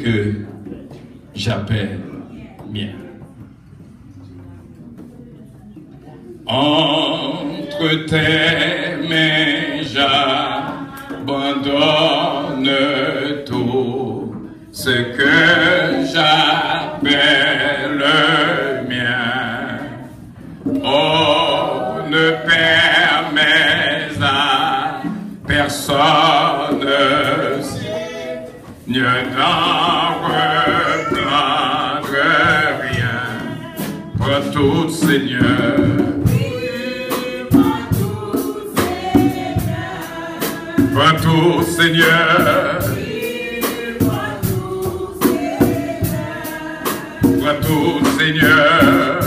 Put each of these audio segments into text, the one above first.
que j'appelle mien. Entre tes mains, j'abandonne tout ce que j'appelle mien. Oh, ne permets à personne ne d'en reprendre rien. Prends tout, Seigneur. Prends tout, Seigneur. Prends tout, Seigneur.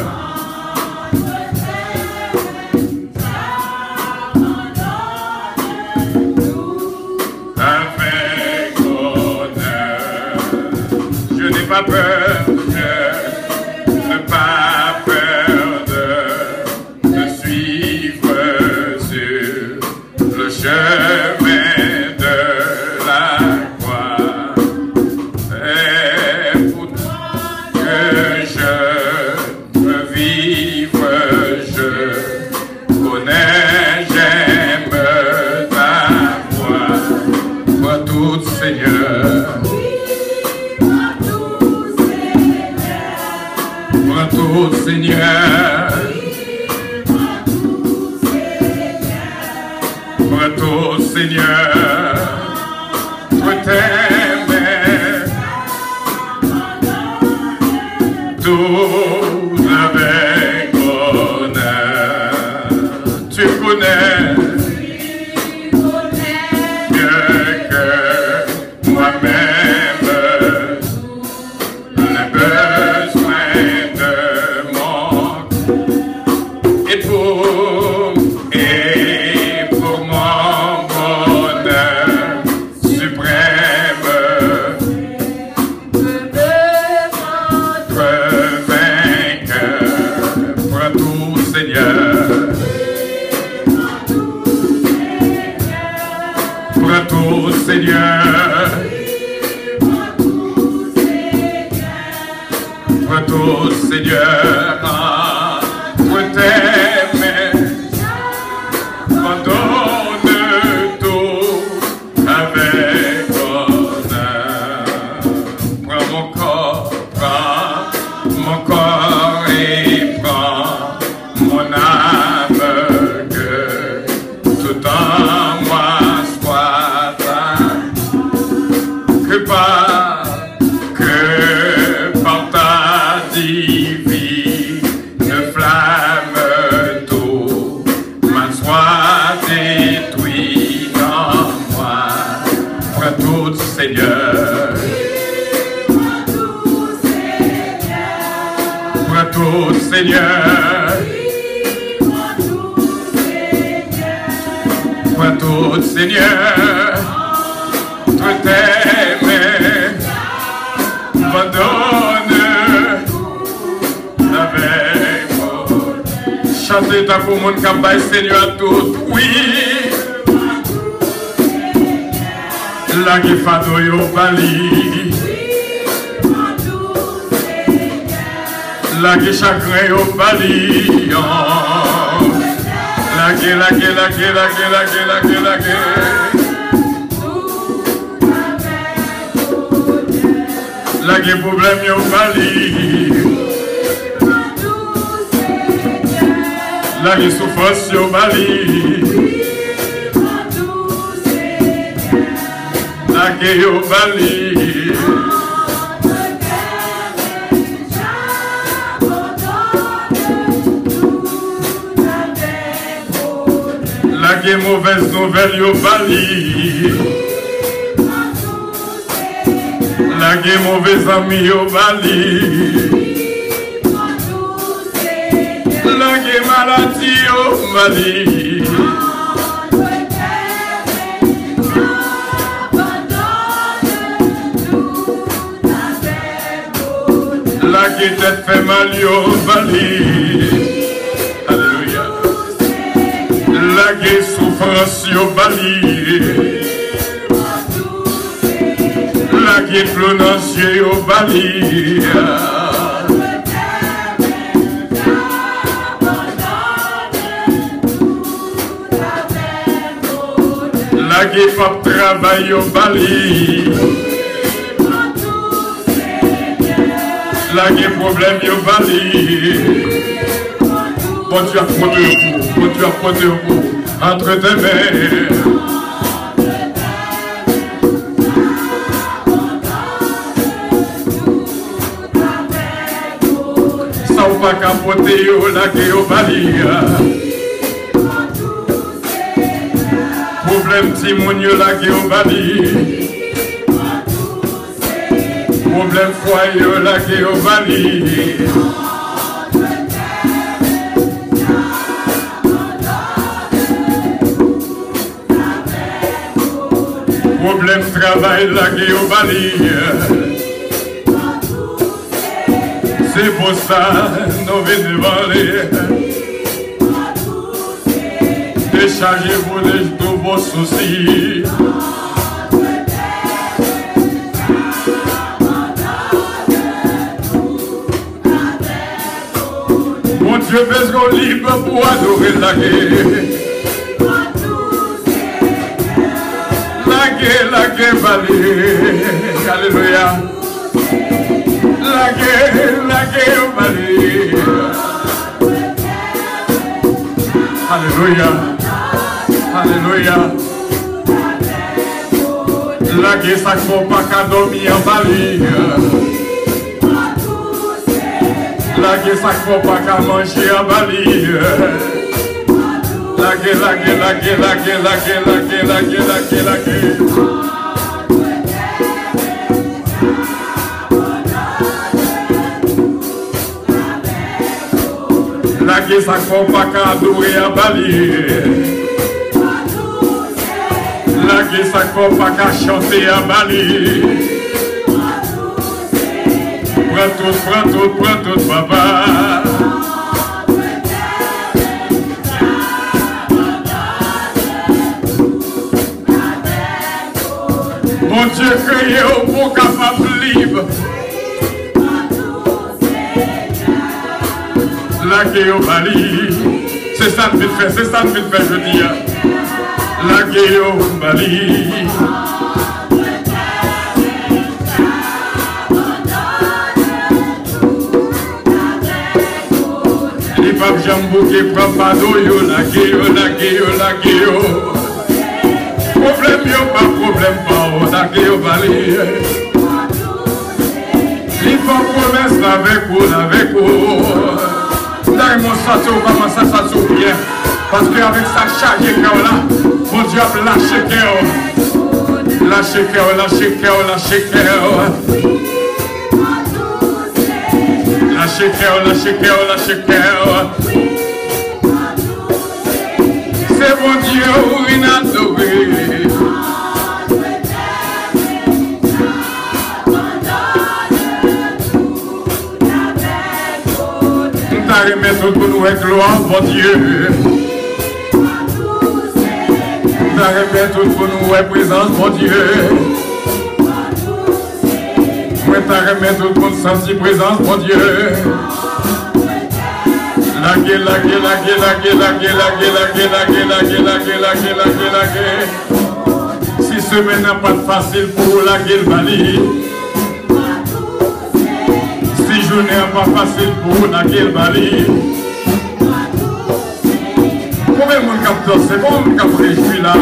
Avec honneur, je n'ai pas peur, je n'ai pas peur de suivre sur le chemin de la croix. Et pour que je veux vivre, je connais, j'aime ta voix. Prends tout, Seigneur. Prends tout, Seigneur. Prends tout, Seigneur. Je t'aime. Tout avec honneur. Tu connais mieux que moi-même les besoins de mon et pour mon bonheur suprême, vainqueur. Prends tout, Seigneur. Prends tout, Seigneur. Prends tout, Seigneur. Je t'aime. Pardonne tout avec honneur. Prends mon corps et prends mon âme, que tout en moi soit que par ta divine flamme, tout mal soit détruit en moi. Prends tout, Seigneur. Prends tout, Seigneur. Prends tout, Seigneur. Je t'aime. Pardonne avec moi. Chantez ta pour mon cabaye, Seigneur, à tout. Oui. La guifado yo bali. La gué chagrin yo bali. La gué. La gué problème yo bali. La gué souffrance yo bali. La gué yo bali. La gué mauvaise nouvelle yo bali. La gué mauvais ami yo bali. La gué maladie yo bali. La gué tête fait mal yo bali. Alléluia. La gué souffrance yo bali. La qui est clou dans les yeux au bali. La qui fait travail au bali. La qui problème au bali. Bon Dieu a protégé vous, bon Dieu a protégé vous entre tes mains. Ça ou pas capoter la qui au bali. Problème Timonio la qui au bali. Problème foyer la qui au bali. Problème travail la qui au bali. C'est pour ça nous venons parler. Déchargez-vous de tous vos soucis. Mon Dieu, fais-nous libre pour adorer la guerre. La guerre valée. Alléluia. La guerre valée. Alléluia. Alléluia. La guerre, ça ne faut pas qu'à dormir en Bali. La guerre, ça ne faut pas qu'à manger en Bali. La guerre, la guerre, la guerre, la guerre, la guerre, la guerre, la guerre, la guerre, la guerre. La guerre, ça ne faut pas qu'à adorer en Bali. La guerre, ça ne faut pas qu'à chanter en Bali. Prends tout, papa. Mon Dieu, créé au bon capable libre. La guerre au Bali. C'est ça le vite fait, c'est ça le vite fait, je dis. La guerre au Bali. Les papes jambou qui prennent pas d'eau, la guerre, la guerre, la guerre. Problème, yo pas problème, pas la guerre au Bali. Il faut promesse avec vous. Dans mon sens, on commence à s'assurer bien. Parce qu'avec sa charge cœur là, mon Dieu a lâché cœur. Lâché cœur, lâché cœur, lâché cœur. Lâché cœur, lâché cœur, lâché cœur. C'est mon Dieu inadoré. Nous remettons pour nous avec gloire, mon Dieu. Nous remettons pour nous avec présence, mon Dieu. Nous remettons pour nous sentir présence, mon Dieu. La guerre, la guerre, la guerre, la guerre, la guerre, la guerre, la guerre, la guerre, la guerre, la guerre, la guerre, la guerre, la guerre. Si semaine n'a pas de facile pour la guerre, Bali. Si journée n'a pas facile pour la guerre, Bali. Combien de monde qui a dansé, combien de monde qui a réjoui là?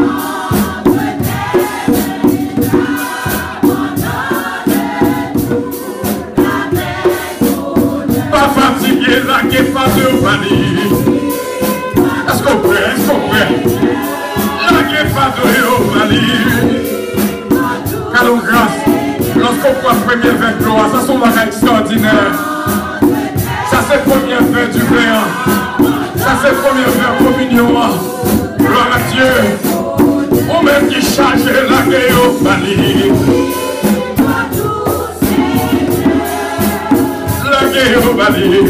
La guerre pas de Bali. Est-ce qu'on peut? Est-ce qu'on peut? La guerre pas de Bali. Cadeau grâce. Lorsqu'on prend le premier verre de gloire, ça sont des extraordinaires. Ça c'est le premier verre du béant. Ça c'est le premier verre communion. Gloire à Dieu. On même qui charge la guerre au Bali. La guerre au Bali.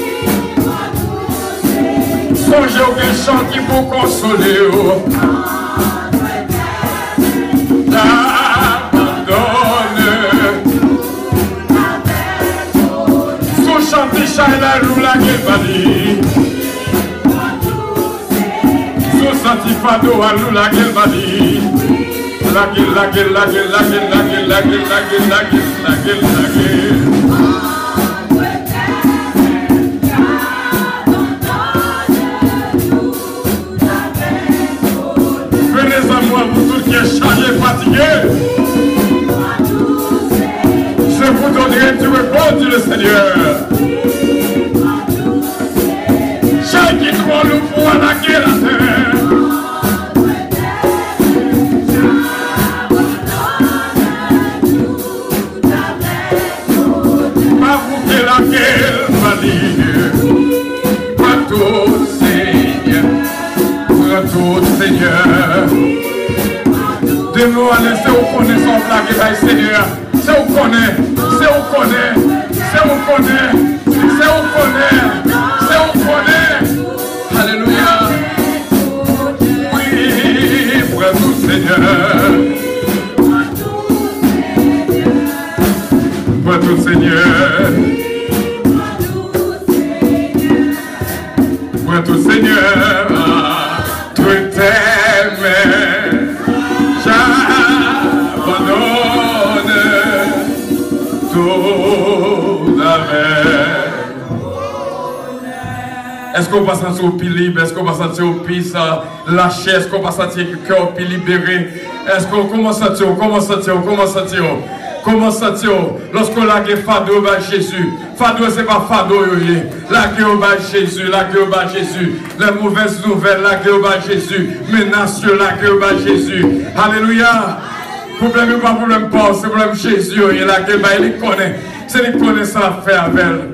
Songez aucun chant qui vous consoler. Abandonne Ça est la roue la gueule bali. Son satifado à nous la gueule bali. La gueule, la gueule, la gueule, la gueule, la gueule, la gueule, la gueule, la gueule, la gueule, la gueule. Venez à moi, vous tous qui êtes chargés, fatigués. Je vous donnerai du repos, dit le Seigneur. Chaque qui croit le pouvoir à la guerre à terre. Pas vous que la guerre va dire. Pas tout Seigneur. Pas tout Seigneur. De nous à laisser au connaissance la guerre, Seigneur. C'est où qu'on est, c'est où qu'on est, c'est où qu'on est, c'est où qu'on est, c'est où qu'on est. Alléluia. Oui, pour tout Seigneur. Pour tout Seigneur. Pour tout Seigneur. Tout t'aime. Est-ce qu'on va sentir au pied libre? Est-ce qu'on va sentir au pied lâché? Est-ce qu'on va sentir le cœur au pied libéré? Est-ce qu'on commence à sentir? Comment sentir? Comment sentir? Comment sentir? Lorsqu'on l'a gué fado va Jésus. Fado c'est pas fado. La gué va Jésus. La gué va Jésus. Les mauvaises nouvelles. La gué va Jésus. Menacieux. La gué va Jésus. Alléluia. Problème pas problème pas. C'est problème Jésus. Il a gué va. Il connaît. C'est lui qui connaît ça à faire avec elle.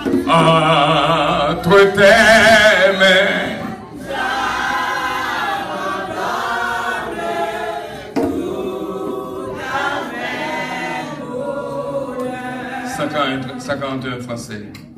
Entre tes mains. Ça 41 français.